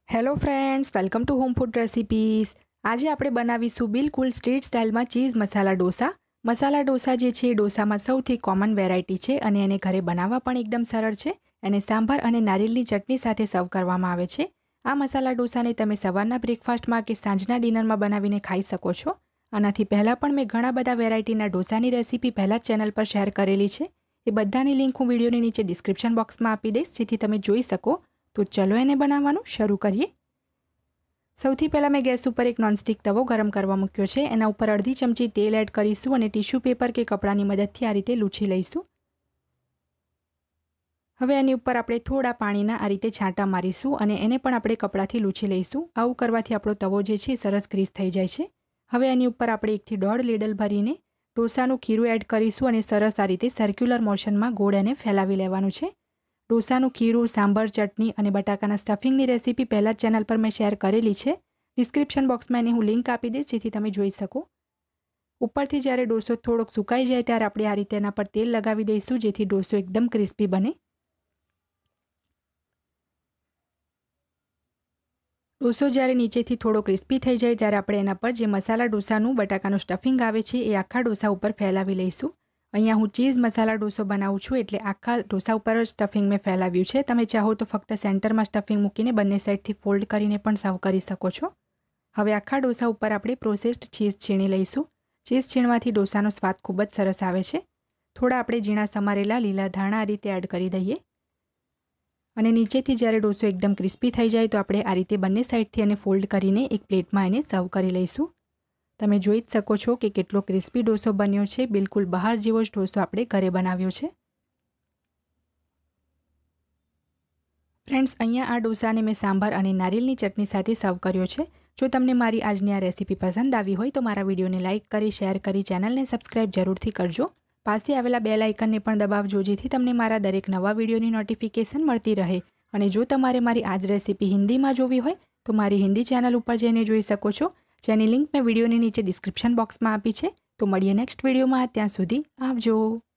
Hello friends, welcome to home food recipes. આજે આપણે બનાવીશું બિલકુલ સ્ટ્રીટ સ્ટાઇલમાં ચીઝ મસાલા ડોસા। મસાલા ડોસા જે છે ડોસામાં સૌથી કોમન વેરાયટી છે અને એને ઘરે બનાવવા પણ એકદમ સરળ છે। એને સાંભાર અને નારિયેળની ચટણી સાથે સર્વ કરવામાં આવે છે। આ મસાલા ડોસાને તમે સવારના બ્રેકફાસ્ટમાં કે સાંજના ડિનરમાં બનાવીને ખાઈ શકો છો। આનાથી પહેલાં પણ મેં ઘણા બધા વેરાયટીના ડોસાની રેસીપી પહેલાં જ ચેનલ પર શેર કરેલી છે। એ બધાની લિંક હું વિડીયોની નીચે ડિસ્ક્રિપ્શન બોક્સમાં આપી દઈશ, જેથી તમે જોઈ શકો। તો ચલો એને બનાવવાનું શરૂ કરીએ। સૌથી પહેલાં મેં ગેસ ઉપર એક નોનસ્ટિક તવો ગરમ કરવા મૂક્યો છે। એના ઉપર અડધી ચમચી તેલ એડ કરીશું અને ટીશ્યુ પેપર કે કપડાની મદદથી આ રીતે લૂછી લઈશું। હવે એની ઉપર આપણે થોડા પાણીના આ રીતે છાંટા મારીશું અને એને પણ આપણે કપડાથી લૂછી લઈશું। આવું કરવાથી આપણો તવો જે છે સરસ ગ્રીસ થઈ જાય છે। હવે એની ઉપર આપણે 1 થી 1.5 લીડલ ભરીને ડોસાનું ખીરું એડ કરીશું અને સરસ આ રીતે સર્ક્યુલર મોશનમાં ગોળ એને ફેલાવી લેવાનું છે। ડોસાનું ખીરું, સાંભર, ચટણી અને બટાકાના સ્ટફિંગની રેસીપી પહેલાં જ ચેનલ પર મેં શેર કરેલી છે। ડિસ્ક્રિપ્શન બોક્સમાં એની હું લિંક આપી દઈશ, જેથી તમે જોઈ શકો। ઉપરથી જ્યારે ડોસો થોડોક સુકાઈ જાય ત્યારે આપણે આ રીતે એના પર તેલ લગાવી દઈશું, જેથી ડોસો એકદમ ક્રિસ્પી બને। ડોસો જ્યારે નીચેથી થોડો ક્રિસ્પી થઈ જાય ત્યારે આપણે એના પર જે મસાલા ડોસાનું બટાકાનું સ્ટફિંગ આવે છે એ આખા ડોસા ઉપર ફેલાવી લઈશું। અહીંયા હું ચીઝ મસાલા ડોસો બનાવું છું, એટલે આખા ડોસા ઉપર જ સ્ટફિંગ મેં ફેલાવ્યું છે। તમે ચાહો તો ફક્ત સેન્ટરમાં સ્ટફિંગ મૂકીને બંને સાઈડથી ફોલ્ડ કરીને પણ સર્વ કરી શકો છો। હવે આખા ડોસા ઉપર આપણે પ્રોસેસ્ડ ચીઝ છીણી લઈશું। ચીઝ છીણવાથી ડોસાનો સ્વાદ ખૂબ જ સરસ આવે છે। થોડા આપણે ઝીણા સમારેલા લીલા ધાણા આ રીતે એડ કરી દઈએ અને નીચેથી જ્યારે ડોસો એકદમ ક્રિસ્પી થઈ જાય તો આપણે આ રીતે બંને સાઈડથી એને ફોલ્ડ કરીને એક પ્લેટમાં એને સર્વ કરી લઈશું। તમે જોઈ જ શકો છો કે કેટલો ક્રિસ્પી ડોસો બન્યો છે। બિલકુલ બહાર જેવો જ ડોસો આપણે ઘરે બનાવ્યો છે। ફ્રેન્ડ્સ, અહીંયા આ ડોસાને મેં સાંભાર અને નારિયેળની ચટણી સાથે સર્વ કર્યો છે। જો તમને મારી આજની આ રેસીપી પસંદ આવી હોય તો મારા વિડીયોને લાઇક કરી, શેર કરી, ચેનલને સબસ્ક્રાઇબ જરૂરથી કરજો। પાસે આવેલા બેલ આઇકનને પણ દબાવજો, જેથી તમને મારા દરેક નવા વિડીયોની નોટિફિકેશન મળતી રહે। અને જો તમારે મારી આ જ રેસીપી હિન્દીમાં જોવી હોય તો મારી હિન્દી ચેનલ ઉપર જઈને જોઈ શકો છો, જેની લિંક મેં વિડીયોની નીચે ડિસ્ક્રિપ્શન બોક્સમાં આપી છે। તો મળીએ નેક્સ્ટ વિડીયોમાં। ત્યાં સુધી આવજો।